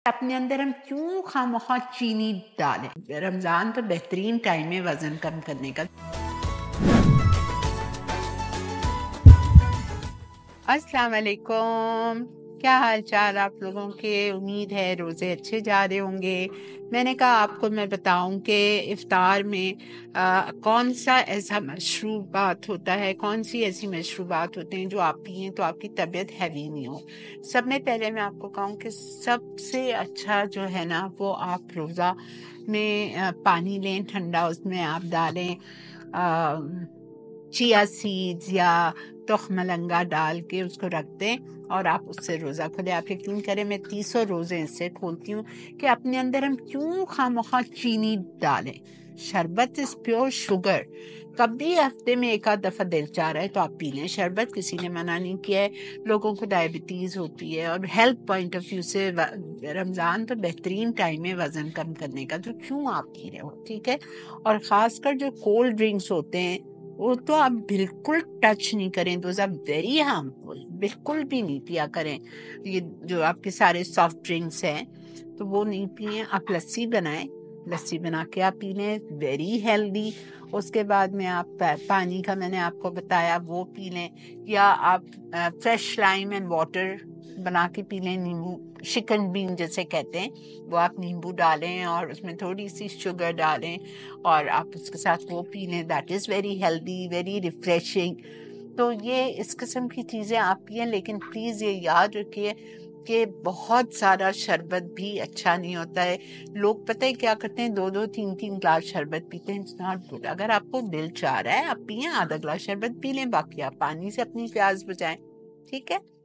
अपने अंदर हम क्यों खामखा चीनी डालें। रमज़ान तो बेहतरीन टाइम है वज़न कम करने का। अस्सलाम वालेकुम, क्या हाल चाल आप लोगों के। उम्मीद है रोज़े अच्छे जा रहे होंगे। मैंने कहा आपको मैं बताऊं कि इफ्तार में कौन सा ऐसा मशरूबात होता है, कौन सी ऐसी मशरूबात होते हैं जो आप पिए तो आपकी तबीयत हैवी नहीं हो। सब में पहले मैं आपको कहूँ कि सबसे अच्छा जो है ना वो आप रोज़ा में पानी लें ठंडा, उसमें आप डालें चिया सीड्स या तख्मलंगा डाल के उसको रख दें और आप उससे रोज़ा खोलें। आप यकीन करें मैं 300 रोज़े इससे खोलती हूँ कि अपने अंदर हम क्यों खामखा चीनी डालें। शरबत इज़ प्योर शुगर। कभी हफ्ते में एक आध दफ़ा दिल चाह रहा है तो आप पी लें शरबत, किसी ने मना नहीं किया है। लोगों को डायबिटीज़ होती है और हेल्थ पॉइंट ऑफ व्यू से रमज़ान तो बेहतरीन टाइम है वज़न कम करने का, तो क्यों आप पी रहे हो, ठीक है। और ख़ासकर जो कोल्ड ड्रिंक्स होते हैं वो तो आप बिल्कुल टच नहीं करें, दोज आर वेरी हार्मफुल। बिल्कुल भी नहीं पिया करें। ये जो आपके सारे सॉफ्ट ड्रिंक्स हैं तो वो नहीं पिए। आप लस्सी बनाएं, लस्सी बना के आप पी लें, वेरी हेल्दी। उसके बाद में आप पानी का मैंने आपको बताया वो पी लें, या आप फ्रेश लाइम एंड वाटर बना के पी लें। नींबू शिकन बीन जैसे कहते हैं, वो आप नींबू डालें और उसमें थोड़ी सी शुगर डालें और आप उसके साथ वो पी लें। That is very healthy, very refreshing. तो ये इस किस्म की चीज़ें आप पिए, लेकिन प्लीज़ ये याद रखिए कि बहुत सारा शरबत भी अच्छा नहीं होता है। लोग पता है क्या करते हैं, 2-2 3-3 ग्लास शरबत पीते हैं। It's not good. अगर आपको दिल चाह रहा है आप पिए, आधा ग्लास शरबत पी लें, बाकी आप पानी से अपनी प्यास बुझाएं, ठीक है।